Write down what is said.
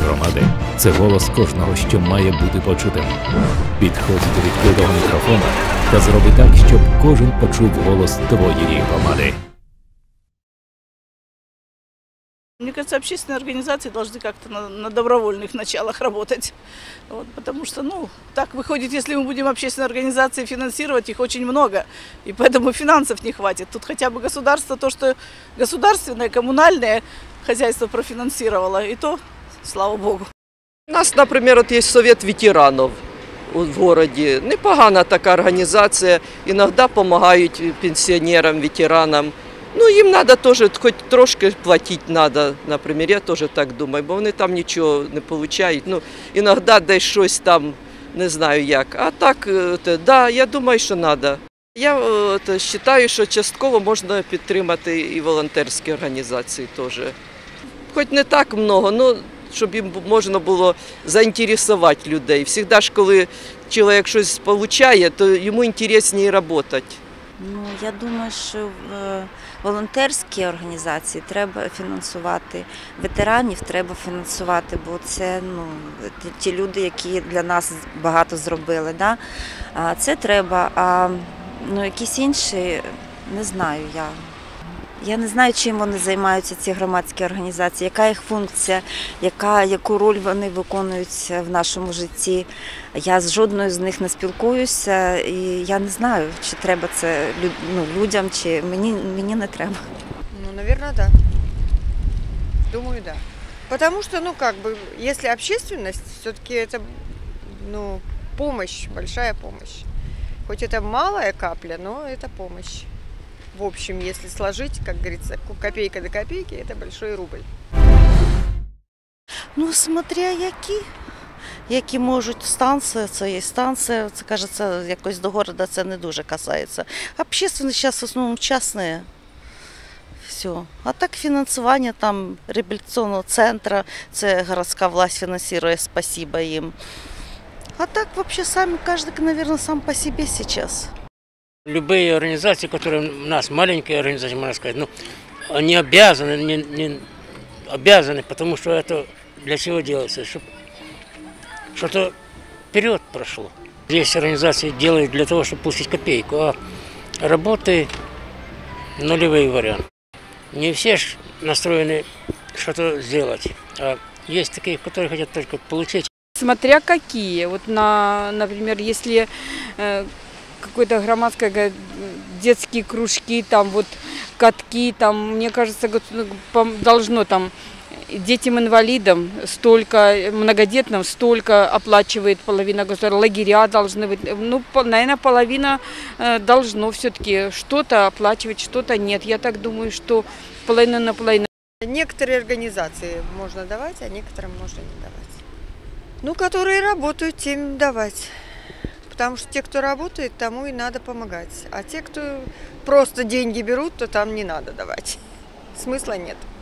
громади – це голос кожного, що має бути почутим. Підходь до відкритого мікрофона та зроби так, щоб кожен почув голос твоєї громади. Мне кажется, общественные организации должны как-то на добровольных началах работать. Вот, потому что, так выходит, если мы будем общественные организации финансировать, их очень много. И поэтому финансов не хватит. Тут хотя бы государство, то, что государственное, коммунальное хозяйство профинансировало, и то, слава богу. У нас, например, є Совет ветеранів в городі. Непогана така організація. Іноді допомагають пенсіонерам, ветеранам. Їм треба теж, хоч трошки платити треба, наприклад, я теж так думаю, бо вони там нічого не отримують. Іноді десь щось там, не знаю як. А так, да, я думаю, що треба. Я вважаю, що частково можна підтримати і волонтерські організації теж. Хоч не так багато, але щоб їм можна було заінтересувати людей. Завжди ж, коли чоловік щось отримує, то йому цікавіше працювати. Я думаю, що волонтерські організації треба фінансувати, ветеранів треба фінансувати, бо це ті люди, які для нас багато зробили. Да? Це треба, а якісь інші, не знаю я. Я не знаю, чим вони займаються, ці громадські організації, яка їх функція, яку роль вони виконують в нашому житті. Я з жодною з них не спілкуюся і я не знаю, чи треба це людям, чи мені не треба. Наверное, да. Думаю, да. Потому что, если общественность, все-таки это, помощь, большая помощь. Хоть это малая капля, но это помощь. В общем, если сложить, как говорится, копейка до копейки, это большой рубль. Смотря які можуть станція, це є станція, це, кажеться, якось до города це не дуже касається. Общественні зараз в основному частні. Все. А так фінансування там реабілітаційного центру, це городська власть фінансує, спасибо їм. А так взагалі самі, кожен, мабуть, сам по себе зараз. Любые организации, которые у нас маленькие организации, можно сказать, они обязаны, обязаны, потому что это для чего делается, чтобы что-то вперед прошло. Здесь организации делают для того, чтобы получить копейку, а работы нулевой вариант. Не все настроены что-то сделать, а есть такие, которые хотят только получить. Смотря какие. Вот например, если какой-то громадской детские кружки, катки, мне кажется, должно детям-инвалидам столько, многодетным столько оплачивает половина государства, лагеря должны быть, наверное, половина должно все-таки что-то оплачивать, что-то нет. Я так думаю, что половина на половину. Некоторые организации можно давать, а некоторым можно не давать. Которые работают, тем давать. Потому что те, кто работает, тому и надо помогать. А те, кто просто деньги берут, то там не надо давать. Смысла нет.